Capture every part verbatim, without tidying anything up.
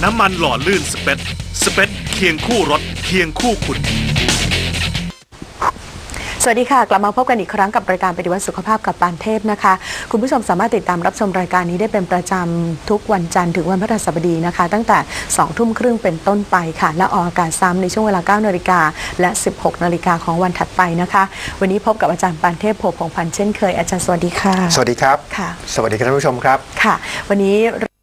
น้ำมันหล่อลื่นสเปซสเปซเคียงคู่รถเคียงคู่คุณสวัสดีค่ะกลับมาพบกันอีกครั้งกับรายการปฏิวัติสุขภาพกับปานเทพนะคะคุณผู้ชมสามารถติดตามรับชมรายการนี้ได้เป็นประจำทุกวันจันทร์ถึงวันพฤหัสบดีนะคะตั้งแต่สองทุ่มครึ่งเป็นต้นไปค่ะและออกอากาศซ้ำในช่วงเวลาเก้านาฬิกาและสิบหกนาฬิกาของวันถัดไปนะคะวันนี้พบกับอาจารย์ปานเทพโพพงษ์พันธ์เช่นเคยอาจารย์สวัสดีค่ะสวัสดีครับค่ะสวัสดีท่านผู้ชมครับค่ะวันนี้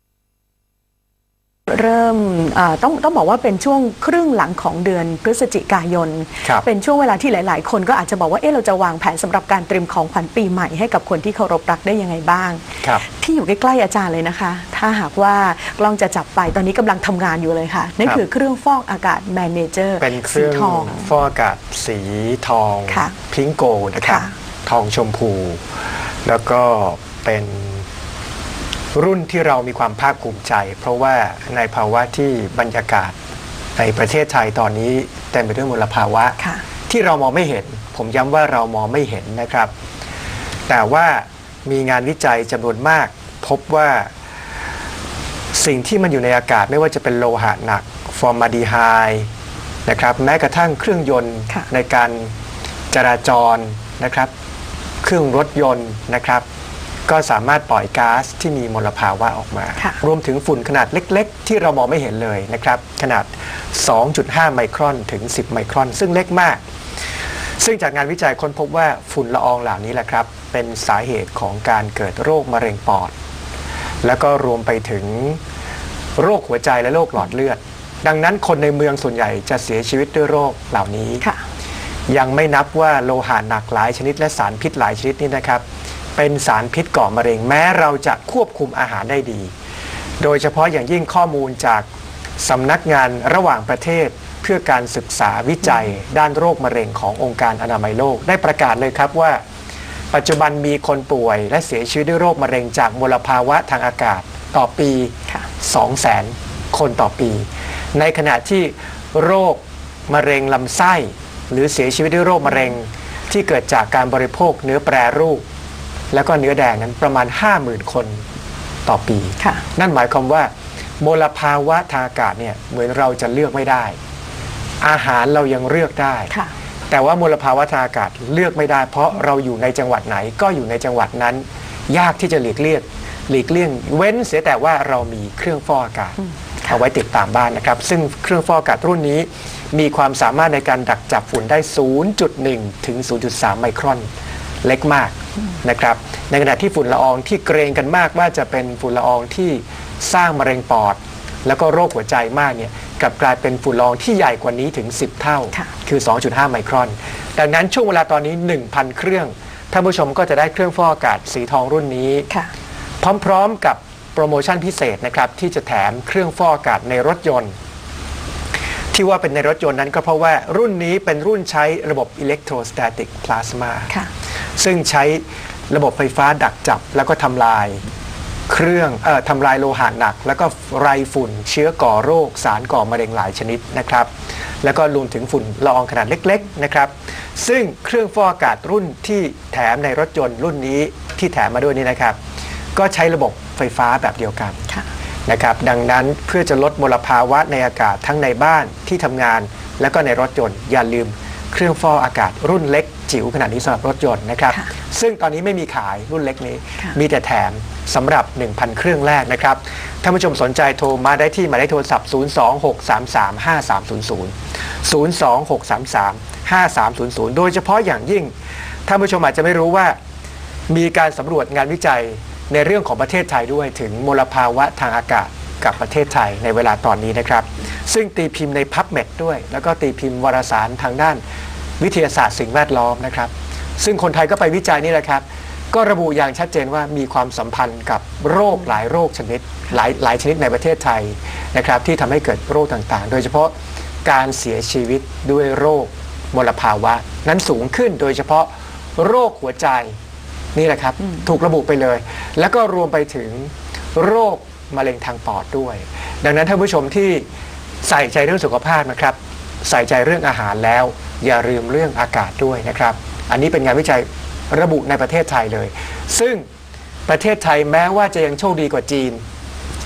เริ่มต้องต้องบอกว่าเป็นช่วงครึ่งหลังของเดือนพฤศจิกายนเป็นช่วงเวลาที่หลายๆคนก็อาจจะบอกว่าเอ๊ะเราจะวางแผนสำหรับการเตรียมของขวัญปีใหม่ให้กับคนที่เคารพรักได้ยังไงบ้างที่อยู่ใกล้ๆอาจารย์เลยนะคะถ้าหากว่ากล้องจะจับไปตอนนี้กำลังทำงานอยู่เลยค่ะนั่นคือเครื่องฟอกอากาศแมนเนเจอร์เป็นเครื่องฟอกอากาศสีทองพิงโกนะครับทองชมพูแล้วก็เป็นรุ่นที่เรามีความภาคภูมิใจเพราะว่าในภาวะที่บรรยากาศในประเทศไทยตอนนี้เต็มไปด้วยมลภาวะที่เรามองไม่เห็นผมย้ำว่าเรามองไม่เห็นนะครับแต่ว่ามีงานวิจัยจำนวนมากพบว่าสิ่งที่มันอยู่ในอากาศไม่ว่าจะเป็นโลหะหนักฟอร์มาลดีไฮด์นะครับแม้กระทั่งเครื่องยนต์ในการจราจรนะครับเครื่องรถยนต์นะครับก็สามารถปล่อยก๊าซที่มีมลภาวะออกมารวมถึงฝุ่นขนาดเล็กๆที่เรามองไม่เห็นเลยนะครับขนาด สองจุดห้า ไมครอนถึงสิบไมครอนซึ่งเล็กมากซึ่งจากงานวิจัยค้นพบว่าฝุ่นละอองเหล่านี้แหละครับเป็นสาเหตุของการเกิดโรคมะเร็งปอดแล้วก็รวมไปถึงโรคหัวใจและโรคหลอดเลือดดังนั้นคนในเมืองส่วนใหญ่จะเสียชีวิตด้วยโรคเหล่านี้ยังไม่นับว่าโลหะหนักหลายชนิดและสารพิษหลายชนิดนี้นะครับเป็นสารพิษก่อมะเร็งแม้เราจะควบคุมอาหารได้ดีโดยเฉพาะอย่างยิ่งข้อมูลจากสำนักงานระหว่างประเทศเพื่อการศึกษาวิจัยด้านโรคมะเร็งขององค์การอนามัยโลกได้ประกาศเลยครับว่าปัจจุบันมีคนป่วยและเสียชีวิตด้วยโรคมะเร็งจากมลภาวะทางอากาศต่อปี สองแสน คนต่อปีในขณะที่โรคมะเร็งลำไส้หรือเสียชีวิตด้วยโรคมะเร็งที่เกิดจากการบริโภคเนื้อแปรรูปแล้วก็เนื้อแดงนั้นประมาณ ห้าหมื่น คนต่อปีนั่นหมายความว่ามลภาวะทางอากาศเนี่ยเหมือนเราจะเลือกไม่ได้อาหารเรายังเลือกได้แต่ว่ามลภาวะทางอากาศเลือกไม่ได้เพราะเราอยู่ในจังหวัดไหนก็อยู่ในจังหวัดนั้นยากที่จะหลีกเลี่ยงหลีกเลี่ยงเว้นเสียแต่ว่าเรามีเครื่องฟอกอากาศเอาไว้ติดตามบ้านนะครับซึ่งเครื่องฟอกอากาศรุ่นนี้มีความสามารถในการดักจับฝุ่นได้ ศูนย์จุดหนึ่ง ถึง ศูนย์จุดสาม ไมครอนเล็กมากนะครับในขณะที่ฝุ่นละอองที่เกรงกันมากว่าจะเป็นฝุ่นละอองที่สร้างมะเร็งปอดแล้วก็โรคหัวใจมากเนี่ยกลับกลายเป็นฝุ่นละอองที่ใหญ่กว่านี้ถึงสิบเท่าคือ สองจุดห้า ไมครอนดังนั้นช่วงเวลาตอนนี้ หนึ่งพัน เครื่องท่านผู้ชมก็จะได้เครื่องฟอกอากาศสีทองรุ่นนี้พร้อมๆกับโปรโมชั่นพิเศษนะครับที่จะแถมเครื่องฟอกอากาศในรถยนต์ที่ว่าเป็นในรถยนต์นั้นก็เพราะว่ารุ่นนี้เป็นรุ่นใช้ระบบอิเล็กโทรสแตติกพลาสมาซึ่งใช้ระบบไฟฟ้าดักจับแล้วก็ทำลายเครื่องเอ่อทำลายโลหะหนักแล้วก็ไรฝุ่นเชื้อก่อโรคสารก่อมะเร็งหลายชนิดนะครับแล้วก็รวมถึงฝุ่นละอองขนาดเล็กๆนะครับซึ่งเครื่องฟอกอากาศรุ่นที่แถมในรถยนต์รุ่นนี้ที่แถมมาด้วยนี่นะครับก็ใช้ระบบไฟฟ้าแบบเดียวกันนะครับดังนั้นเพื่อจะลดมลภาวะในอากาศทั้งในบ้านที่ทำงานและก็ในรถยนต์อย่าลืมเครื่องฟอกอากาศรุ่นเล็กจิ๋วขนาดนี้สำหรับรถยนต์นะครับซึ่งตอนนี้ไม่มีขายรุ่นเล็กนี้มีแต่แถมสำหรับ หนึ่งพัน เครื่องแรกนะครับท่านผู้ชมสนใจโทรมาได้ที่หมายเลขโทรศัพท์ ศูนย์ สอง หก สาม สาม ห้า สาม ศูนย์ ศูนย์ ศูนย์ สอง หก สาม สาม ห้า สาม ศูนย์ ศูนย์ โดยเฉพาะอย่างยิ่งท่านผู้ชมอาจจะไม่รู้ว่ามีการสำรวจงานวิจัยในเรื่องของประเทศไทยด้วยถึงมลภาวะทางอากาศกับประเทศไทยในเวลาตอนนี้นะครับซึ่งตีพิมพ์ใน พับเม็ด ด้วยแล้วก็ตีพิมพ์วารสารทางด้านวิทยาศาสตร์สิ่งแวดล้อมนะครับซึ่งคนไทยก็ไปวิจัยนี่แหละครับก็ระบุอย่างชัดเจนว่ามีความสัมพันธ์กับโรคหลายโรคชนิดหลายหลายชนิดในประเทศไทยนะครับที่ทำให้เกิดโรคต่างๆโดยเฉพาะการเสียชีวิตด้วยโรคมลภาวะนั้นสูงขึ้นโดยเฉพาะโรคหัวใจนี่แหละครับถูกระบุไปเลยแล้วก็รวมไปถึงโรคมะเร็งทางปอดด้วยดังนั้นท่านผู้ชมที่ใส่ใจเรื่องสุขภาพนะครับใส่ใจเรื่องอาหารแล้วอย่าลืมเรื่องอากาศด้วยนะครับอันนี้เป็นงานวิจัยระบุในประเทศไทยเลยซึ่งประเทศไทยแม้ว่าจะยังโชคดีกว่าจีน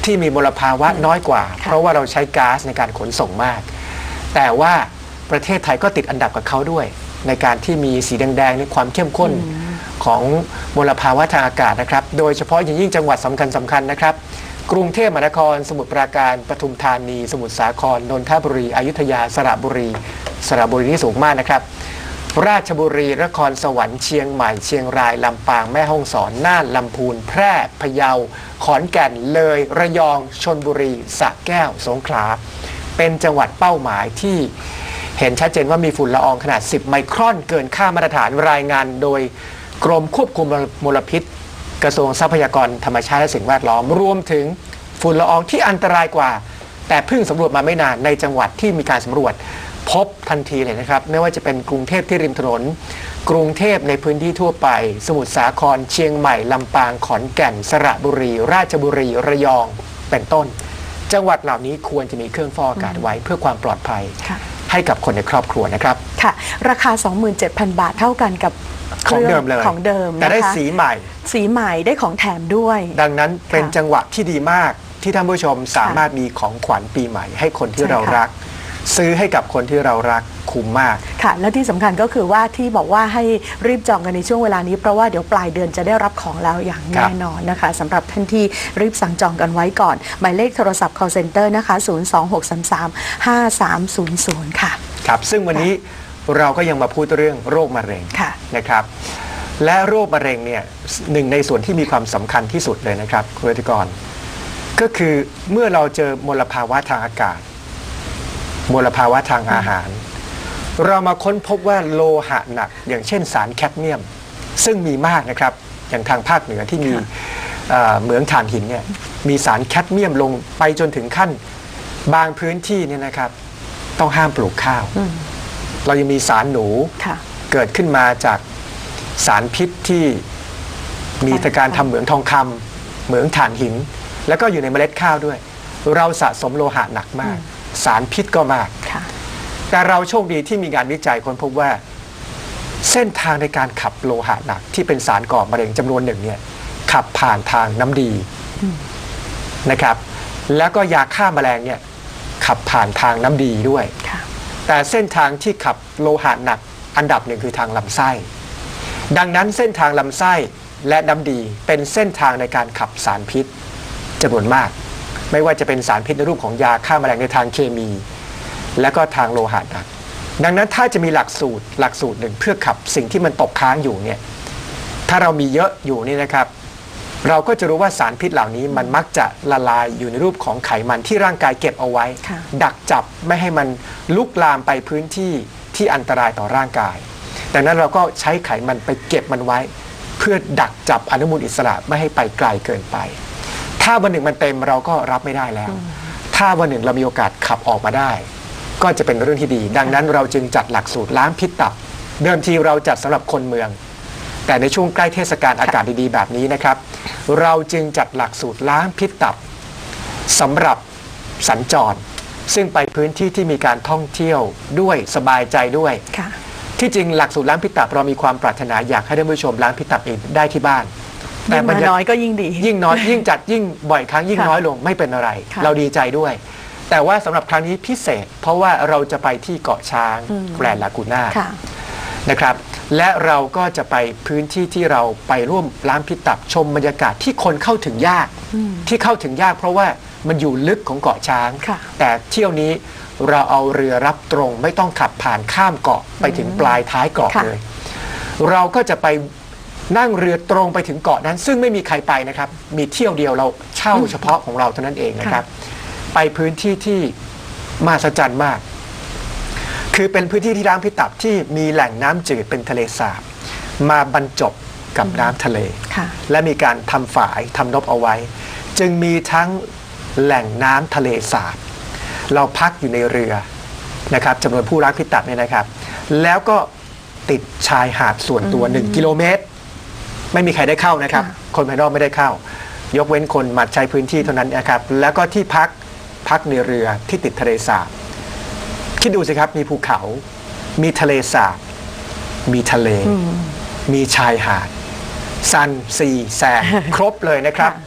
ที่มีมลภาวะน้อยกว่าเพราะว่าเราใช้ก๊าซในการขนส่งมากแต่ว่าประเทศไทยก็ติดอันดับกับเขาด้วยในการที่มีสีแดงๆในความเข้มข้นของมลภาวะทางอากาศนะครับโดยเฉพาะอย่างยิ่งจังหวัดสำคัญสำคัญนะครับกรุงเทพมหานครสมุทรปราการปทุมธานีสมุทรสาครนนทบุรีอยุธยาสระบุรีสระบุรีนี่สูงมากนะครับราชบุรีนครสวรรค์เชียงใหม่เชียงรายลำปางแม่ฮ่องสอนน่านลำพูนแพร่พะเยาขอนแก่นเลยระยองชลบุรีสระแก้วสงขลาเป็นจังหวัดเป้าหมายที่เห็นชัดเจนว่ามีฝุ่นละอองขนาดสิบไมครอนเกินค่ามาตรฐานรายงานโดยกรมควบคุมมลพิษกระทรวงทรัพยากรธรรมชาติและสิ่งแวดล้อมรวมถึงฝุ่นละอองที่อันตรายกว่าแต่เพิ่งสำรวจมาไม่นานในจังหวัดที่มีการสำรวจพบทันทีเลยนะครับไม่ว่าจะเป็นกรุงเทพที่ริมถนนกรุงเทพในพื้นที่ทั่วไปสมุทรสาครเชียงใหม่ลำปางขอนแก่นสระบุรีราชบุรีระยองเป็นต้นจังหวัดเหล่านี้ควรจะมีเครื่องฟอกอากาศไว้เพื่อความปลอดภัยให้กับคนในครอบครัวนะครับค่ะราคา สองหมื่นเจ็ดพัน บาทเท่ากันกับของเดิมเลยของเดิมแต่ได้สีใหม่สีใหม่ได้ของแถมด้วยดังนั้นเป็นจังหวะที่ดีมากที่ท่านผู้ชมสามารถมีของขวัญปีใหม่ให้คนที่เรารักซื้อให้กับคนที่เรารักคุ้มมากค่ะและที่สำคัญก็คือว่าที่บอกว่าให้รีบจองกันในช่วงเวลานี้เพราะว่าเดี๋ยวปลายเดือนจะได้รับของแล้วอย่างแน่นอนนะคะสำหรับท่านที่รีบสั่งจองกันไว้ก่อนหมายเลขโทรศัพท์ call center นะคะศูนย์ สอง หก สาม สาม ห้า สาม ศูนย์ ศูนย์ค่ะครับซึ่งวันนี้เราก็ยังมาพูดเรื่องโรคมะเร็งนะครับและโรคมะเร็งเนี่ยหนึ่งในส่วนที่มีความสำคัญที่สุดเลยนะครับคุณธิกรก็คือเมื่อเราเจอมลภาวะทางอากาศมลภาวะทางอาหารเรามาค้นพบว่าโลหะหนักอย่างเช่นสารแคดเมียมซึ่งมีมากนะครับอย่างทางภาคเหนือที่มีเหมืองถ่านหินเนี่ยมีสารแคดเมียมลงไปจนถึงขั้นบางพื้นที่เนี่ยนะครับต้องห้ามปลูกข้าวเรายังมีสารหนูเกิดขึ้นมาจากสารพิษที่มีการทำเหมืองทองคำเหมืองถ่านหินแล้วก็อยู่ในเมล็ดข้าวด้วยเราสะสมโลหะหนักมากสารพิษก็มากแต่เราโชคดีที่มีงานวิจัยค้นพบว่าเส้นทางในการขับโลหะหนักที่เป็นสารก่อมะเร็งจำนวนหนึ่งเนี่ยขับผ่านทางน้ำดีนะครับแล้วก็ยาฆ่าแมลงเนี่ยขับผ่านทางน้ำดีด้วยแต่เส้นทางที่ขับโลหะหนักอันดับหนึ่งคือทางลำไส้ดังนั้นเส้นทางลำไส้และน้ำดีเป็นเส้นทางในการขับสารพิษจำนวนมากไม่ว่าจะเป็นสารพิษในรูปของยาฆ่าแมลงในทางเคมีและก็ทางโลหะหนักดังนั้นถ้าจะมีหลักสูตรหลักสูตรหนึ่งเพื่อขับสิ่งที่มันตกค้างอยู่เนี่ยถ้าเรามีเยอะอยู่นี่นะครับเราก็จะรู้ว่าสารพิษเหล่านี้มันมักจะละลายอยู่ในรูปของไขมันที่ร่างกายเก็บเอาไว้ดักจับไม่ให้มันลุกลามไปพื้นที่ที่อันตรายต่อร่างกายดังนั้นเราก็ใช้ไขมันไปเก็บมันไว้เพื่อดักจับอนุมูลอิสระไม่ให้ไปไกลเกินไปถ้าวันหนึ่งมันเต็มเราก็รับไม่ได้แล้วถ้าวันหนึ่งเรามีโอกาสขับออกมาได้ก็จะเป็นเรื่องที่ดีดังนั้นเราจึงจัดหลักสูตรล้างพิษตับเดิมทีเราจัดสำหรับคนเมืองแต่ในช่วงใกล้เทศกาลอากาศดีๆแบบนี้นะครับเราจึงจัดหลักสูตรล้างพิษตับสำหรับสัญจรซึ่งไปพื้นที่ที่มีการท่องเที่ยวด้วยสบายใจด้วยที่จริงหลักสูตรล้างพิษตับเรามีความปรารถนาอยากให้ท่านผู้ชมล้างพิษตับเองได้ที่บ้านแต่มันน้อยก็ยิ่งดียิ่งน้อยยิ่งจัดยิ่งบ่อยครั้งยิ่งน้อยลงไม่เป็นอะไรเราดีใจด้วยแต่ว่าสำหรับครั้งนี้พิเศษเพราะว่าเราจะไปที่เกาะช้างแกรนด์ลากูน่านะครับและเราก็จะไปพื้นที่ที่เราไปร่วมล้างพิษตับชมบรรยากาศที่คนเข้าถึงยากที่เข้าถึงยากเพราะว่ามันอยู่ลึกของเกาะช้างแต่เที่ยวนี้เราเอาเรือรับตรงไม่ต้องขับผ่านข้ามเกาะไปถึงปลายท้ายเกาะเลยเราก็จะไปนั่งเรือตรงไปถึงเกาะนั้นซึ่งไม่มีใครไปนะครับมีเที่ยวเดียวเราเช่าเฉพาะของเราเท่านั้นเองนะครับไปพื้นที่ที่มหัศจรรย์มากคือเป็นพื้นที่ที่ล้างพิษตับที่มีแหล่งน้ำจืดเป็นทะเลสาบมาบรรจบกับน้ำทะเลและมีการทำฝายทำนบเอาไว้จึงมีทั้งแหล่งน้ำทะเลสาบเราพักอยู่ในเรือนะครับจำนวนผู้ล้างพิษตับเนี่ยนะครับแล้วก็ติดชายหาดส่วนตัวหนึ่งกิโลเมตรไม่มีใครได้เข้านะครับคนภายนอกไม่ได้เข้ายกเว้นคนมาใช้พื้นที่เท่านั้นนะครับแล้วก็ที่พักพักในเรือที่ติดทะเลสาบคิดดูสิครับมีภูเขามีทะเลสาบมีทะเลมีชายหาดซันซีแซนครบเลยนะครับ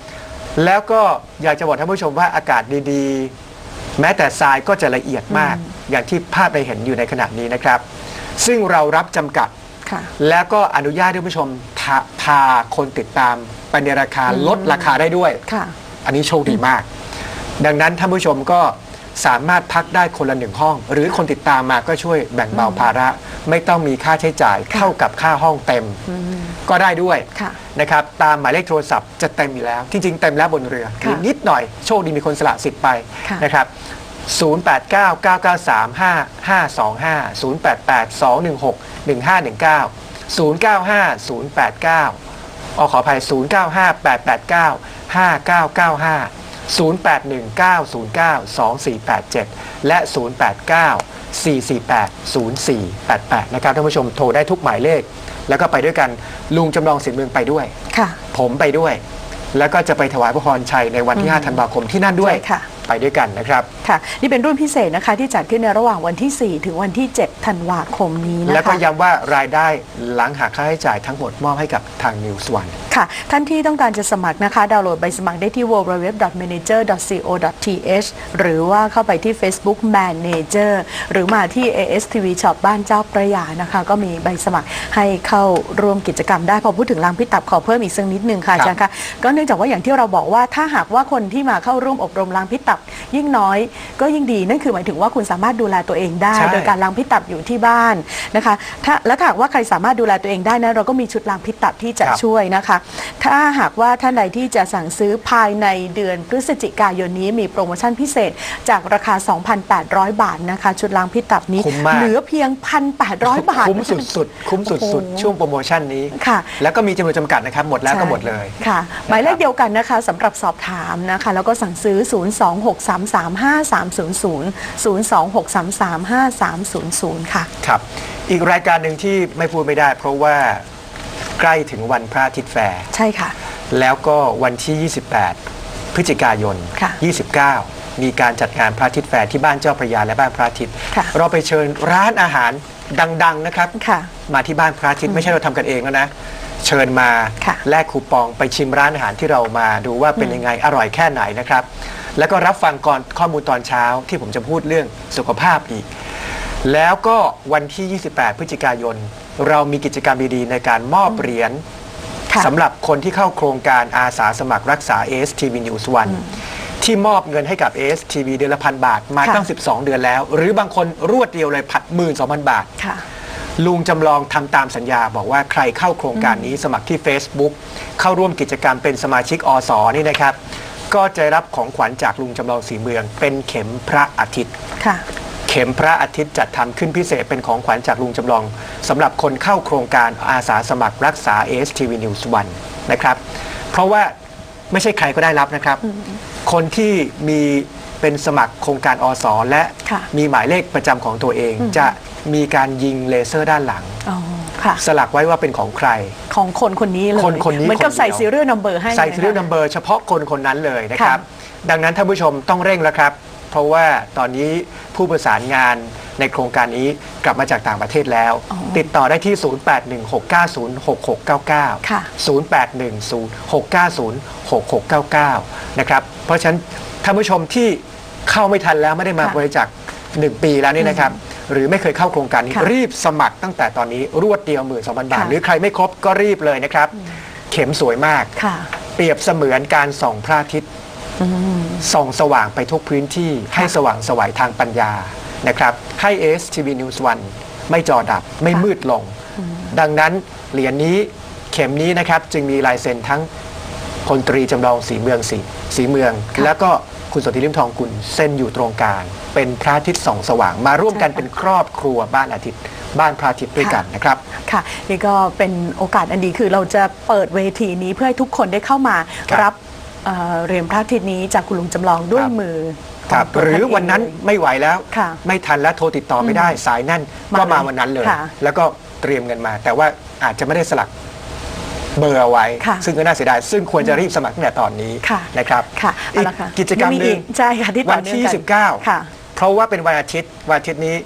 แล้วก็อยากจะบอกท่านผู้ชมว่าอากาศดีๆแม้แต่ทรายก็จะละเอียดมากอย่างที่ภาพได้เห็นอยู่ในขณะนี้นะครับซึ่งเรารับจำกัดแล้วก็อนุญาตให้ท่านผู้ชมพาคนติดตามไปในราคาลดราคาได้ด้วยอันนี้โชคดีมากดังนั้นท่านผู้ชมก็สามารถพักได้คนละหนึ่งห้องหรือคนติดตามมาก็ช่วยแบ่งเบาภาระไม่ต้องมีค่าใช้จ่ายเท่ากับค่าห้องเต็มก็ได้ด้วยนะครับตามหมายเลขโทรศัพท์จะเต็มอยู่แล้วจริงๆเต็มแล้วบนเรือนิดหน่อยโชคดีมีคนสละสิทธิ์ไปนะครับศูนย์ แปด เก้า เก้า เก้า สาม ห้า ห้า สอง ห้า ศูนย์ แปด แปด สอง หนึ่ง หก หนึ่ง ห้า หนึ่ง เก้า ศูนย์ เก้า ห้า ศูนย์ แปด เก้าอ๋อขออภัยศูนย์ เก้า ห้า แปด แปด เก้า ห้า เก้า เก้า ห้า ศูนย์ แปด หนึ่ง เก้า ศูนย์ เก้า สอง สี่ แปด เจ็ดและศูนย์ แปด เก้า สี่ สี่ แปด ศูนย์ สี่ แปด แปดนะครับท่านผู้ชมโทรได้ทุกหมายเลขแล้วก็ไปด้วยกันลุงจำลองสินเมืองไปด้วยผมไปด้วยแล้วก็จะไปถวายพระพรชัยในวันที่ห้าธันวาคมที่นั่นด้วยไปด้วยกันนะครับค่ะนี่เป็นรุ่นพิเศษนะคะที่จัดขึ้นในระหว่างวันที่สี่ถึงวันที่เจ็ดธันวาคมนี้นะคะแล้วก็ย้ำว่ารายได้หลังหักค่าใช้จ่ายทั้งหมดมอบให้กับทาง News One ค่ะท่านที่ต้องการจะสมัครนะคะดาวน์โหลดใบสมัครได้ที่ ดับเบิลยู ดับเบิลยู ดับเบิลยู ดอท แมเนเจอร์ ดอท ซี โอ ดอท ที เอช หรือว่าเข้าไปที่ Facebook Manager หรือมาที่ เอ เอส ที วี Shop บ้านเจ้าพระยานะคะก็มีใบสมัครให้เข้าร่วมกิจกรรมได้พอพูดถึงรางพิตับขอเพิ่มอีกสักนิดนึงค่ะอาจารย์คะก็เนื่องจากว่าอย่างที่เราบอกว่าถ้าหากว่าคนที่มาเข้าร่วมอบรมรางพิตับยิ่งน้อยก็ยิ่งดีนั่นคือหมายถึงว่าคุณสามารถดูแลตัวเองได้โดยการล้างพิษตับอยู่ที่บ้านนะคะถ้าและถ้าหากว่าใครสามารถดูแลตัวเองได้นะเราก็มีชุดล้างพิษตับที่จะช่วยนะคะถ้าหากว่าท่านใดที่จะสั่งซื้อภายในเดือนพฤศจิกายนนี้มีโปรโมชั่นพิเศษจากราคา สองพันแปดร้อย บาทนะคะชุดล้างพิษตับนี้เหลือเพียง หนึ่งพันแปดร้อย บาทคุ้มสุดๆคุ้มสุดๆช่วงโปรโมชั่นนี้แล้วก็มีจำนวนจำกัดนะครับหมดแล้วก็หมดเลยค่ะหมายเลขเดียวกันนะคะสำหรับสอบถามนะคะแล้วก็สั่งซื้อศูนย์ สอง หก สาม สาม ห้า สาม ศูนย์ ศูนย์ ศูนย์ สอง หก สาม สาม ห้า สาม ศูนย์ ศูนย์ค่ะครับอีกรายการหนึ่งที่ไม่พูดไม่ได้เพราะว่าใกล้ถึงวันพระอาทิตย์แฟร์ใช่ค่ะแล้วก็วันที่ยี่สิบแปดพฤศจิกายนยี่สิบเก้ามีการจัดงานพระอาทิตย์แฟร์ที่บ้านเจ้าพระยาและบ้านพระอาทิตย์เราไปเชิญร้านอาหารดังๆนะครับมาที่บ้านพระอาทิตย์ไม่ใช่เราทำกันเองแล้วนะเชิญมาแลกคูปองไปชิมร้านอาหารที่เรามาดูว่าเป็นยังไงอร่อยแค่ไหนนะครับแล้วก็รับฟังก่อนข้อมูลตอนเช้าที่ผมจะพูดเรื่องสุขภาพอีกแล้วก็วันที่ยี่สิบแปดพฤศจิกายนเรามีกิจกรรมดีๆในการมอบเหรียญสำหรับคนที่เข้าโครงการอาสาสมัครรักษา เอ เอส ที วี News One ที่มอบเงินให้กับ เอ เอส ที วี เดือนละพันบาทมาตั้งสิบสองเดือนแล้วหรือบางคนรวดเดียวเลยผัดหมื่นสองพันบาทลุงจำลองทำตามสัญญาบอกว่าใครเข้าโครงการนี้สมัครที่ Facebook เข้าร่วมกิจกรรมเป็นสมาชิกอส.นี่นะครับก็จะรับของขวัญจากลุงจำลองสีเมืองเป็นเข็มพระอาทิตย์เข็มพระอาทิตย์จัดทำขึ้นพิเศษเป็นของขวัญจากลุงจำลองสำหรับคนเข้าโครงการอาสาสมัครรักษา เอ เอส ที วี News One นะครับเพราะว่าไม่ใช่ใครก็ได้รับนะครับคนที่มีเป็นสมัครโครงการอส.และมีหมายเลขประจำของตัวเองจะมีการยิงเลเซอร์ด้านหลังสลักไว้ว่าเป็นของใครของคนคนนี้เลยคนคนนี้เหมือนกับใส่ serial number ให้ใส่ serial number เฉพาะคนคนนั้นเลยนะครับดังนั้นท่านผู้ชมต้องเร่งแล้วครับเพราะว่าตอนนี้ผู้ประสานงานในโครงการนี้กลับมาจากต่างประเทศแล้วติดต่อได้ที่ ศูนย์ แปด หนึ่ง หก เก้า ศูนย์ หก หก เก้า เก้า ศูนย์ แปด หนึ่ง ศูนย์ หก เก้า ศูนย์ หก หก เก้า เก้า นะครับเพราะฉะนั้นท่านผู้ชมที่เข้าไม่ทันแล้วไม่ได้มาบริจาคหนึ่งปีแล้วนี่นะครับหรือไม่เคยเข้าโครงการนี้รีบสมัครตั้งแต่ตอนนี้รวดเดียว หนึ่งหมื่นสองพัน บาทหรือใครไม่ครบก็รีบเลยนะครับเข็มสวยมากเปรียบเสมือนการส่องพระอาทิตย์ส่องสว่างไปทุกพื้นที่ให้สว่างสวัยทางปัญญานะครับให้ เอ เอส ที วี News One ไม่จอดับไม่มืดลงดังนั้นเหรียญนี้เข็มนี้นะครับจึงมีลายเซ็นทั้งพลตรีจำลองสีเมืองสีสีเมืองแล้วก็คุณสนธิ ลิ่มทองกุลเส้นอยู่ตรงกลางเป็นพระอาทิตย์ส่องสว่างมาร่วมกันเป็นครอบครัวบ้านอาทิตย์บ้านพระอาทิตย์ด้วยกันนะครับค่ะนี่ก็เป็นโอกาสอันดีคือเราจะเปิดเวทีนี้เพื่อให้ทุกคนได้เข้ามารับเรียนพระอาทิตย์นี้จากคุณลุงจำลองด้วยมือหรือวันนั้นไม่ไหวแล้วไม่ทันแล้วโทรติดต่อไม่ได้สายนั่นก็มาวันนั้นเลยแล้วก็เตรียมเงินมาแต่ว่าอาจจะไม่ได้สลักเบอร์เอาไว้ซึ่งก็น่าเสียดายซึ่งควรจะรีบสมัครตั้งแต่ตอนนี้นะครับอีกกิจกรรมหนึ่งวันที่ยี่สิบเก้าเพราะว่าเป็นวันอาทิตย์วันอาทิตย์นี้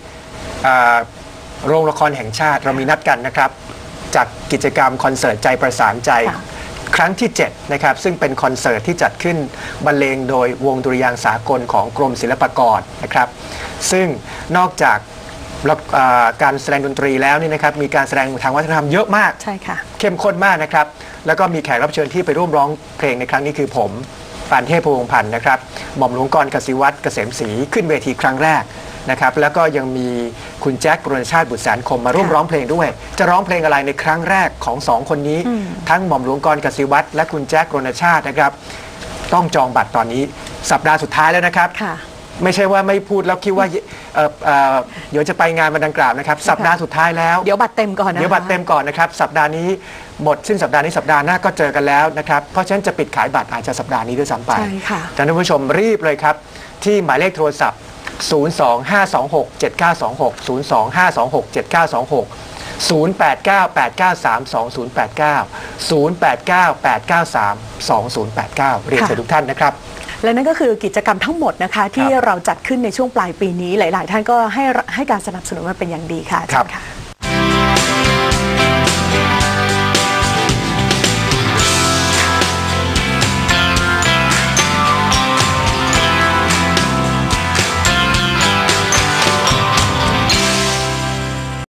โรงละครแห่งชาติเรามีนัดกันนะครับจากกิจกรรมคอนเสิร์ตใจประสานใจครั้งที่เจ็ดนะครับซึ่งเป็นคอนเสิร์ตที่จัดขึ้นบรรเลงโดยวงดุริยางค์สากลของกรมศิลปากรนะครับซึ่งนอกจากการแสดงดนตรีแล้วนี่นะครับมีการแสดงทางวัฒนธรรมเยอะมากใช่ค่ะเข้มข้นมากนะครับแล้วก็มีแขกรับเชิญที่ไปร่วมร้องเพลงในครั้งนี้คือผมปานเทพ พวงศ์พันธ์นะครับหม่อมหลวงกร กสิวัตร เกษมศรีขึ้นเวทีครั้งแรกนะครับแล้วก็ยังมีคุณแจ็ค กรณชาติบุตรแสนคมมาร่วมร้องเพลงด้วยจะร้องเพลงอะไรในครั้งแรกของสองคนนี้ทั้งหม่อมหลวงกร กสิวัตรและคุณแจ็ค กรณชาตินะครับต้องจองบัตรตอนนี้สัปดาห์สุดท้ายแล้วนะครับไม่ใช่ว่าไม่พูดแล้วคิดว่าเอ่อเอ่อเดี๋ยวจะไปงานวันดังกล่าวนะครับสัปดาห์สุดท้ายแล้วเดี๋ยวบัตรเต็มก่อนนะเดี๋ยวบัตรเต็มก่อนนะครับสัปดาห์นี้หมดสิ้นสัปดาห์นี้สัปดาห์หน้าก็เจอกันแล้วนะครับเพราะฉะนั้นจะปิดขายบัตรอาจจะสัปดาห์นี้ด้วยซ้ำไปใช่ค่ะท่านผู้ชมรีบเลยครับที่หมายเลขโทรศัพท์ศูนย์ สอง ห้า สอง หก เจ็ด เก้า สอง หก ศูนย์ สอง ห้า สอง หก เจ็ด เก้า สอง หก ศูนย์ แปด เก้า แปด เก้า สาม สอง ศูนย์ แปด เก้า ศูนย์ แปด เก้า แปด เก้า สาม สอง ศูนย์ แปด เก้าเรียนเชิญทุกท่านนะครับและนั่นก็คือกิจกรรมทั้งหมดนะคะที่เราจัดขึ้นในช่วงปลายปีนี้หลายๆท่านก็ให้ให้การสนับสนุนมาเป็นอย่างดีค่ะครับ